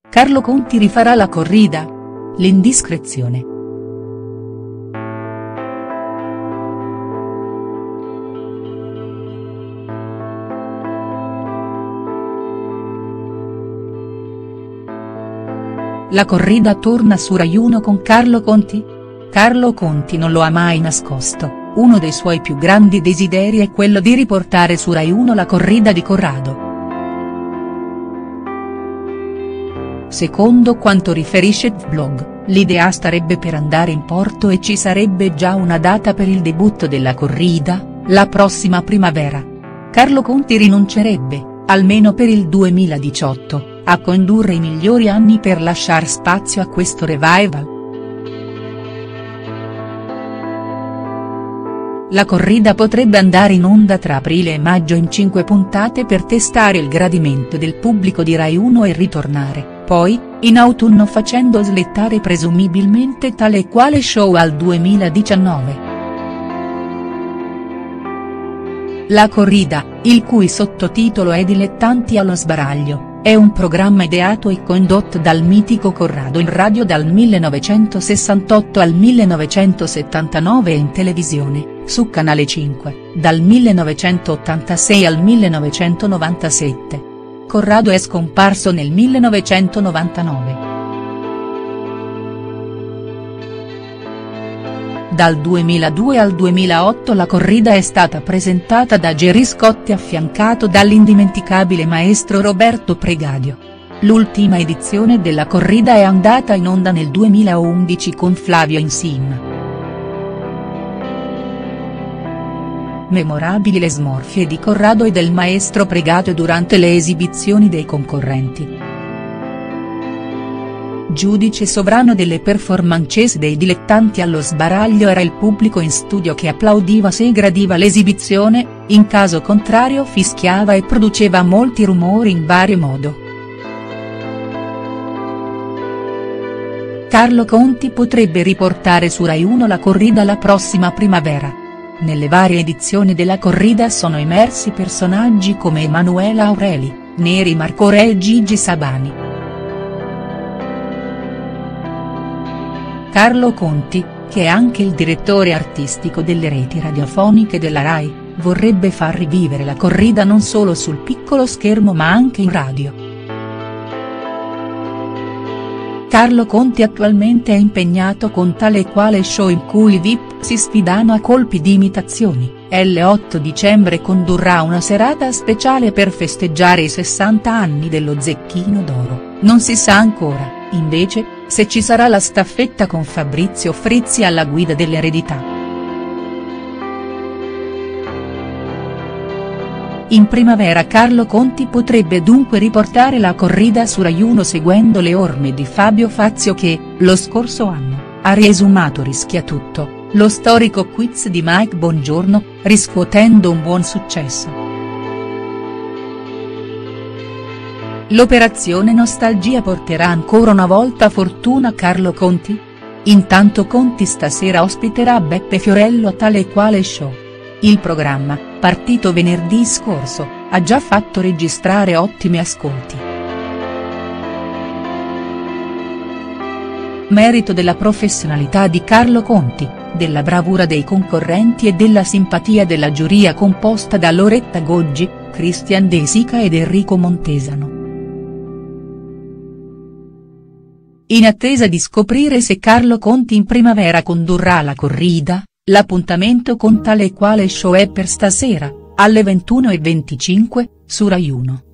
Carlo Conti rifarà la corrida? L'indiscrezione. La corrida torna su Rai 1 con Carlo Conti? Carlo Conti non lo ha mai nascosto, uno dei suoi più grandi desideri è quello di riportare su Rai 1 la corrida di Corrado. Secondo quanto riferisce Vlog, l'idea starebbe per andare in porto e ci sarebbe già una data per il debutto della corrida, la prossima primavera. Carlo Conti rinuncerebbe, almeno per il 2018, a condurre i migliori anni per lasciar spazio a questo revival. La corrida potrebbe andare in onda tra aprile e maggio in 5 puntate per testare il gradimento del pubblico di Rai 1 e ritornare, poi, in autunno facendo slettare presumibilmente tale e quale show al 2019. La corrida, il cui sottotitolo è Dilettanti allo sbaraglio, è un programma ideato e condotto dal mitico Corrado in radio dal 1968 al 1979 e in televisione, su Canale 5, dal 1986 al 1997. Corrado è scomparso nel 1999. Dal 2002 al 2008 la corrida è stata presentata da Gerry Scotti affiancato dall'indimenticabile maestro Roberto Pregadio. L'ultima edizione della corrida è andata in onda nel 2011 con Flavio Insin. Memorabili le smorfie di Corrado e del maestro Pregadio durante le esibizioni dei concorrenti. Giudice sovrano delle performances dei dilettanti allo sbaraglio era il pubblico in studio che applaudiva se gradiva l'esibizione, in caso contrario fischiava e produceva molti rumori in vario modo. Carlo Conti potrebbe riportare su Rai 1 la corrida la prossima primavera. Nelle varie edizioni della corrida sono emersi personaggi come Emanuela Aureli, Neri Marco Re e Gigi Sabani. Carlo Conti, che è anche il direttore artistico delle reti radiofoniche della Rai, vorrebbe far rivivere la corrida non solo sul piccolo schermo ma anche in radio. Carlo Conti attualmente è impegnato con tale e quale show in cui i VIP si sfidano a colpi di imitazioni. L'8 dicembre condurrà una serata speciale per festeggiare i 60 anni dello Zecchino d'Oro, non si sa ancora, invece, se ci sarà la staffetta con Fabrizio Frizzi alla guida dell'eredità. In primavera Carlo Conti potrebbe dunque riportare la corrida su Rai 1 seguendo le orme di Fabio Fazio che, lo scorso anno, ha riesumato Rischia tutto, lo storico quiz di Mike Bongiorno, riscuotendo un buon successo. L'operazione Nostalgia porterà ancora una volta fortuna a Carlo Conti? Intanto Conti stasera ospiterà Beppe Fiorello a tale e quale show. Il programma, partito venerdì scorso, ha già fatto registrare ottimi ascolti. Merito della professionalità di Carlo Conti, della bravura dei concorrenti e della simpatia della giuria composta da Loretta Goggi, Christian De Sica ed Enrico Montesano. In attesa di scoprire se Carlo Conti in primavera condurrà la corrida, l'appuntamento con tale e quale show è per stasera, alle 21:25, su Rai 1.